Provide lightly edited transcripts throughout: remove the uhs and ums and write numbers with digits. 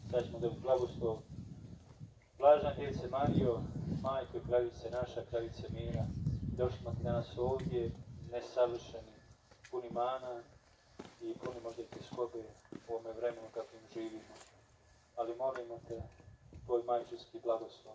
Sad ćemo dobiti blagoslov. Blažena Djevice Marijo, Majko i kraljice naša, kraljice mira, došli smo ti danas ovdje, nesavršeni, puni mana i puni možda i tjeskobe u ovome vremenu kakvim živimo. Ali molimo te, tvoj majčinski blagoslov.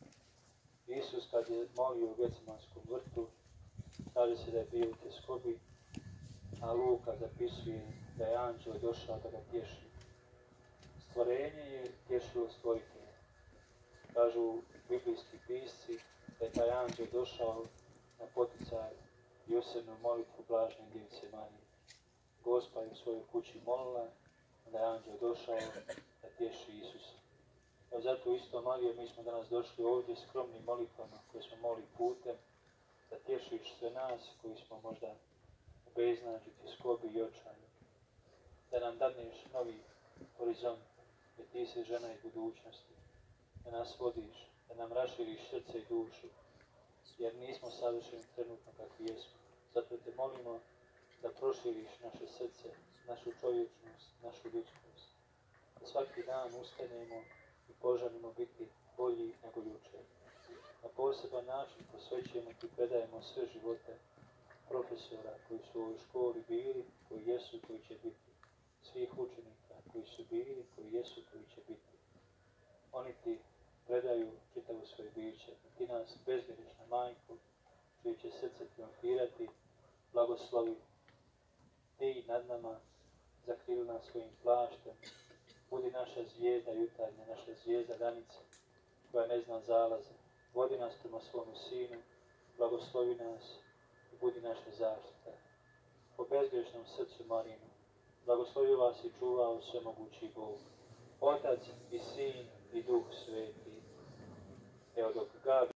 Isus kad je molio u Gecemanskom vrtu, kaže se da je bio u tjeskobi, a Luka zapisuje da je anđeo došao da ga tješi. Stvorenje je tješilo stvoritelja. Kažu biblijski pisci da je taj anđeo došao na poticaj i osebnu molitvu Blažene Djevice Marije. Gospa je u svojoj kući molila, da je anđeo došao da tješi Isusa. Evo zato isto, Marije, mi smo danas došli ovdje skromnim molitvama koje smo molili putem, da tješiš sve nas koji smo možda u beznađu, tjeskobi i očaju. Da nam dadneš novi horizont, jer ti si žena iz budućnosti. Da nas vodiš, da nam raširiš srce i dušu, jer nismo savršeni trenutno kakvi jesmo. Zato te molimo da proširiš naše srce, našu čovječnost, našu ljudskost. Da svaki dan ustanemo i poželimo biti bolji nego jučer. Na poseban način posvećujemo ti, predajemo sve živote profesora koji su u ovoj školi bili, koji jesu, koji će biti. Svih učenika koji su bili, koji jesu, koji će biti. Oni ti predaju čitavo svoje biće. Ti nas, bezgrešna majko, čije će srce triumfirati, blagoslovi. Ti nad nama zakrili nas svojim plaštem. Budi naša zvijezda jutarnja, naša zvijezda danice, koja ne zna zalaze. Vodi nas prema svome Sinu, blagoslovi nas i budi naša zaštita. Po bezgrešnom srcu Marinu, blagoslovi vas i čuvao svemogući Bog, Otac i Sin i Duh Sveti. Evo dok Gabi